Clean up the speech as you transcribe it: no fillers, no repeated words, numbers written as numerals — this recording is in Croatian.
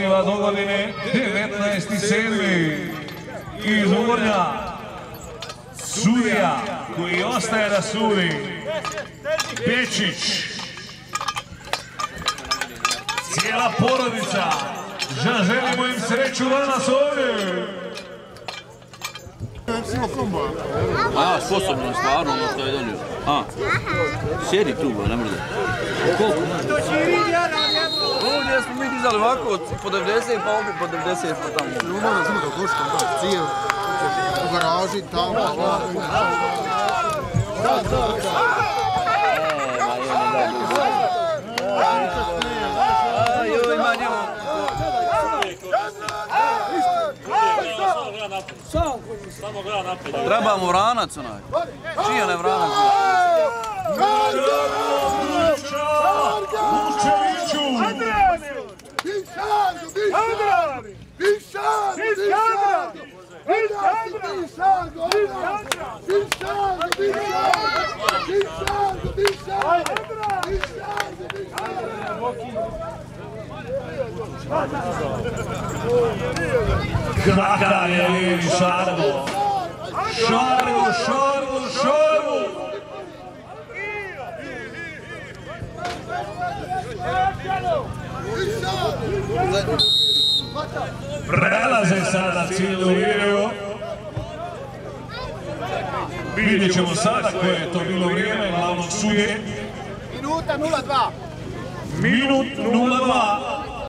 do godine 19.7. iz Uvornja, sudija koji ostaje da sudi, Bečić. Cijela porodica, želimo im sreću danas ovdje. A, sposobno je stvarno ono što je donio. Sjedi tu, ne mrde. Koliko? Ovdje smo mi dizali ovako po 90 pa ovdje po 90 pa tamo. Umano smo da košta, cijel u garaži tamo. Joj, ima njemu. Trebamo vranac onaj. Čija ne vranac? Kakav je lijevi Šargo! Šargo, Šargo, Šargo! Prelaze sada cijelu igru. Vidjet ćemo sada koje je to bilo vrijeme glavnog sudije. Minuta 0-2. Minut 0-2.